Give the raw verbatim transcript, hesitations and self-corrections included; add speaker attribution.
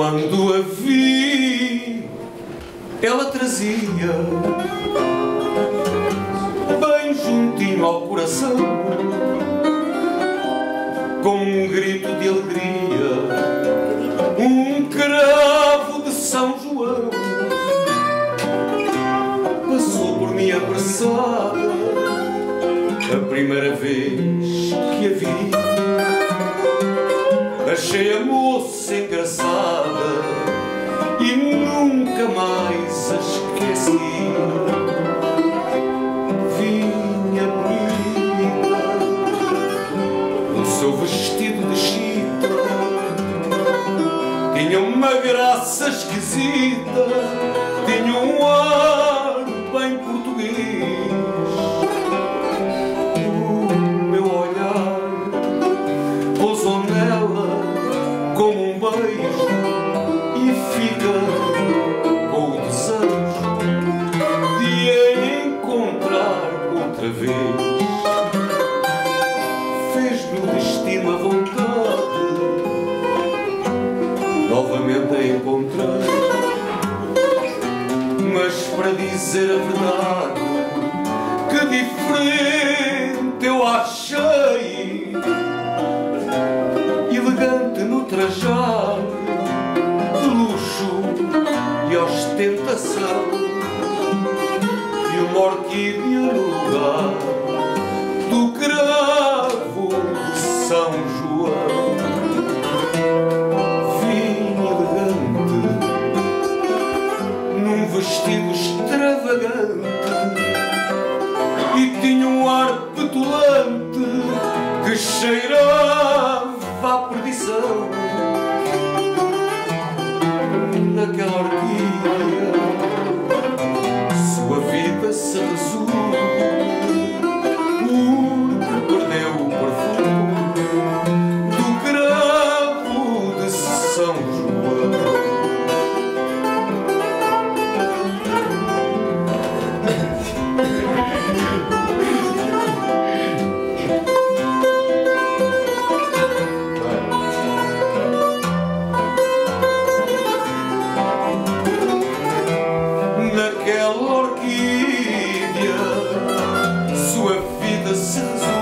Speaker 1: Quando a vi, ela trazia bem juntinho ao coração, com um grito de alegria, um cravo de São João. Passou por mim apressada a primeira vez que a vi. Achei a moça engraçada e nunca mais a esqueci. Vinha bonita, o seu vestido de chita tinha uma graça esquisita, tinha um ar bem português. O meu olhar pousou nela como um beijo e fica com o desejo de a encontrar outra vez. Fez-me o destino à vontade novamente a encontrar. Mas para dizer a verdade, que diferente eu achei. Elegante no trajar, de luxo e ostentação, e uma orquídea no lugar do cravo de São João. Vinha elegante num vestido extravagante e tinha um ar petulante que cheirava à perdição. Naquela orquídea sua vida se resume, porque perdeu o perfume do cravo de São João. Naquela orquídea sua vida se resume,